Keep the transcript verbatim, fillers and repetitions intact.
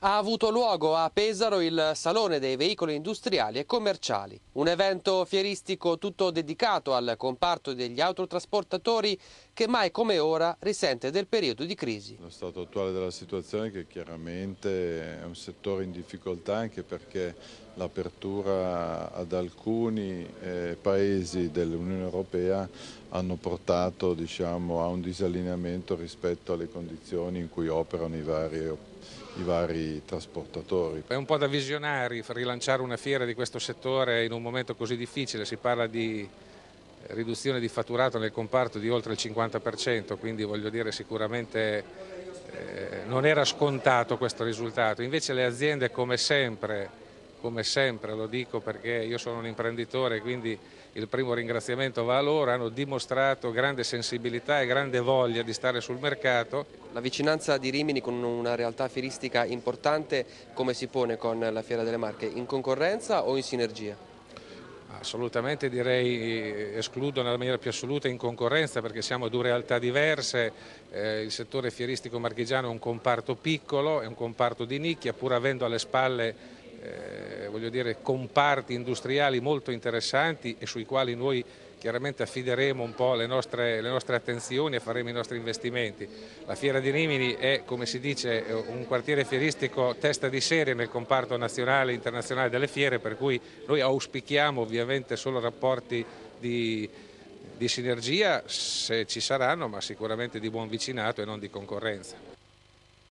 Ha avuto luogo a Pesaro il Salone dei Veicoli Industriali e Commerciali, un evento fieristico tutto dedicato al comparto degli autotrasportatori che mai come ora risente del periodo di crisi. Lo stato attuale della situazione, che chiaramente è un settore in difficoltà anche perché l'apertura ad alcuni eh, paesi dell'Unione Europea hanno portato, diciamo, a un disallineamento rispetto alle condizioni in cui operano i vari, i vari trasportatori. È un po' da visionari rilanciare una fiera di questo settore in un momento così difficile. Si parla di riduzione di fatturato nel comparto di oltre il cinquanta per cento, quindi voglio dire sicuramente eh, non era scontato questo risultato. Invece le aziende, come sempre, come sempre lo dico perché io sono un imprenditore, quindi il primo ringraziamento va a loro, hanno dimostrato grande sensibilità e grande voglia di stare sul mercato. La vicinanza di Rimini con una realtà fieristica importante come si pone con la Fiera delle Marche? In concorrenza o in sinergia? Assolutamente direi escludo nella maniera più assoluta in concorrenza, perché siamo due realtà diverse. Eh, il settore fieristico marchigiano è un comparto piccolo, è un comparto di nicchia, pur avendo alle spalle eh, voglio dire, comparti industriali molto interessanti e sui quali noi chiaramente affideremo un po' le nostre, le nostre attenzioni e faremo i nostri investimenti. La Fiera di Rimini è, come si dice, un quartiere fieristico testa di serie nel comparto nazionale e internazionale delle fiere, per cui noi auspichiamo ovviamente solo rapporti di, di sinergia, se ci saranno, ma sicuramente di buon vicinato e non di concorrenza.